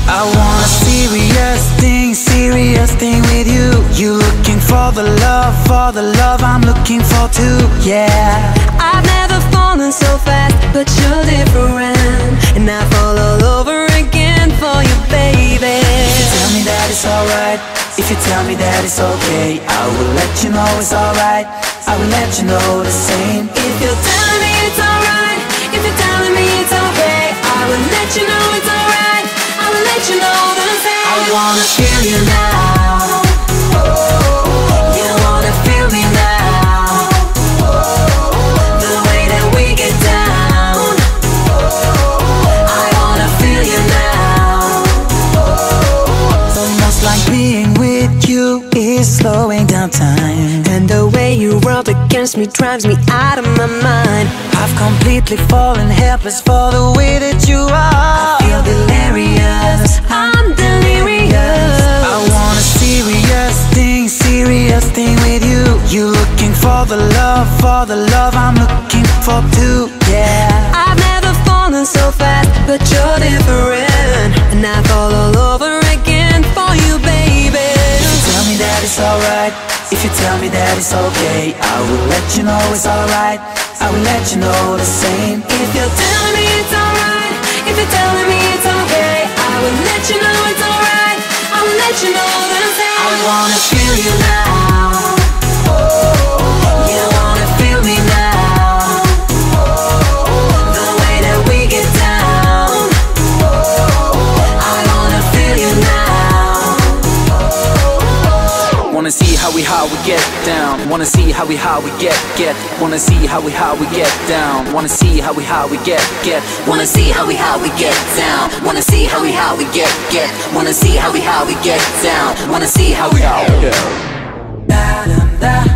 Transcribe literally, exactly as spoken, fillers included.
I want a serious thing, serious thing with you. You looking for the love, for the love I'm looking for too, yeah. I've never fallen so fast, but you're different, and I fall all over again for you, baby. If you tell me that it's alright, if you tell me that it's okay, I will let you know it's alright, I will let you know the same. If you're telling me it's alright, if you're telling me it's okay, I will let you know it's alright, I will let you know the same. I wanna feel you now, you wanna feel me now, the way that we get down. I wanna feel you now. Almost like being with you is slowing down time, And the way you rub against me drives me out of my mind. I've completely fallen helpless for the way that you are. I feel delirious, I'm delirious. I want a serious thing, serious thing with you. You looking for the love, for the love I'm looking for too, yeah. I've never fallen so fast, but you're different, and I fall all over again for you, baby. If you tell me that it's alright, if you tell me that it's okay, I will let you know it's alright, I will let you know the same. If you're telling me it's alright, if you're telling me it's okay, I will let you know it's alright, I will let you know the same. I wanna feel you now, you wanna feel me now, the way that we get down. I wanna feel you now. Wanna see how we how we get down. Wanna see how we how we get get. Wanna see how we how we get down. Wanna see how we how we get get. Wanna see how we how we get down. Wanna see how we how we get get. Wanna see how we how we get down. Wanna see how we how we get. Da, da, da.